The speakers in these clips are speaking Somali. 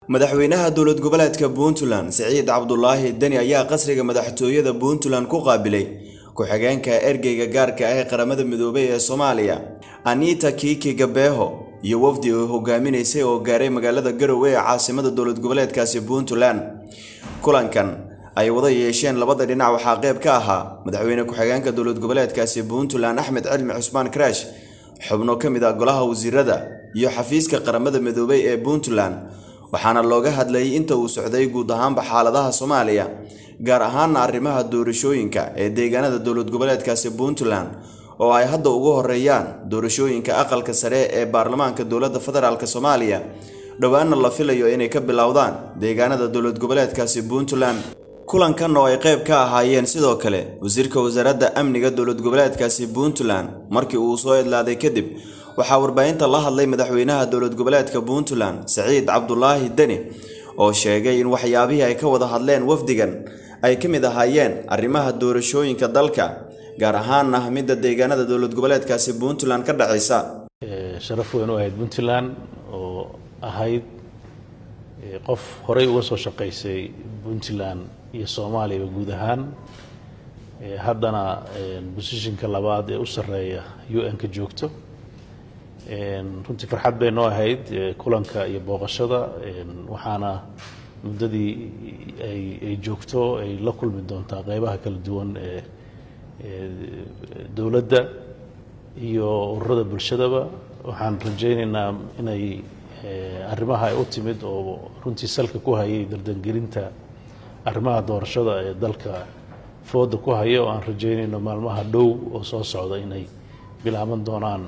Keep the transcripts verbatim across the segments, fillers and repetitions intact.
madaxweynaha dowlad goboleedka Puntland Saciid Cabdullaahi Dani ayaa qasriga madaxtooyada Puntland ku qaabilay ku-xigeenka ergeyga gaarka ah ee qaramada midoobay ee Soomaaliya Anita Kiki Gabeho iyo wafdi oo hogaaminaysay oo gaaray magaalada Garowe ee caasimadda dowlad goboleedkaasi Puntland. kulankan ay wada yeesheen labada dhinac waxaa qayb ka ahaa madaxweyne ku-xigeenka dowlad goboleedkaasi Puntland Axmed Cilmi Cusmaan Crash, xubno ka mid ah golaha wasiirada iyo xafiiska qaramada midoobay ee Puntland, waxaana looga hadlayay inta uu socday guud ahaanba xaaladaha Soomaaliya gaar ahaan arrimaha doorashooyinka ee deegaanada dowlad goboleedkaasi Puntland oo ay hadda ugu horeeyaan doorashooyinka aqalka sare ee baarlamaanka dowladda federaalka Soomaaliya dhawaana la filayo inay ka bilowdaan deegaanada dowlad goboleedkaasi Puntland. kulankan oo ay qayb ka ahaayeen sidoo kale wasiirka wasaaradda amniga dowlad goboleedkaasi Puntland markii uu soo idlaaday kadib waxaa warbaahinta la hadlay madaxweynaha dowlad goboleedka Puntland Saciid Cabdullaahi Dani oo sheegay in waxyaabihii ay ka wada hadleen wafdigan ay ka mid ahaayeen arrimaha doorashooyinka dalka gaar ahaan ah midda deegaanada dowlad goboleedkaasi Puntland ka dhacaysa. sharaf weyn oo ahayd Puntland oo ahayd qof horey uga soo shaqeysay Puntland iyo Soomaaliya guud ahaan haddana positionka labaad ee u sareeya U N ka joogto. runtii farxad bay noo ahayd kulanka iyo booqashada, waxaana muddadii ay ay joogto ay la kulmi doontaa qaybaha kala duwan ee dowladda iyo ururada bulshadaba. waxaan rajaynaynaa inay arrimaha ay u timid oo runtii salka ku hayay dardangelinta arrimaha doorashada ee dalka fooda ku haya oo aan rajaynayno maalmaha dhow oo soo socda inay bilaaban doonaan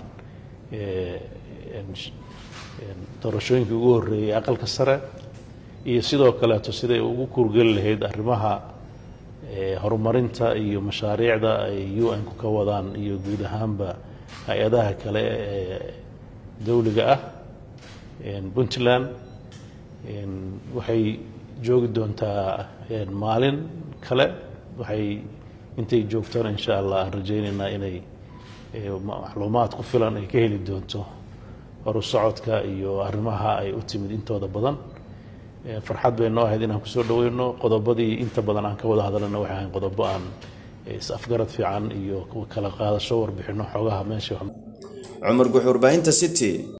doorashooyinka ugu horeeyay aqalka sare iyo sidoo kaleeto siday ugu kurgeli lahayd arrimaha horumarinta iyo mashaariicda ay U N ku ka wadaan iyo guud ahaanba hay-adaha kale ee dawliga ah. Puntland waxay joogi doontaa maalin kale, waxay intay joogtana insha Allah aan rajaynaynaa inay macluumaad ku filan ay ka heli doonto horu socodka iyo arrimaha ay u timid intooda badan. farxad bay noo ahayd inaan kusoo dhaweyno qodobadii inta badan aan ka wada hadalna waxay ahayn qodobo aan is afgarad fiican iyo kala qaadasho warbixino xogaha meesha. Cumar Guxuur, Baahinta City.